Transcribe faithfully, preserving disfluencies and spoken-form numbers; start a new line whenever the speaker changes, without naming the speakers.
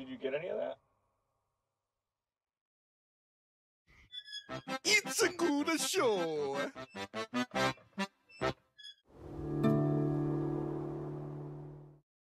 did you get any of that?
It's a good show.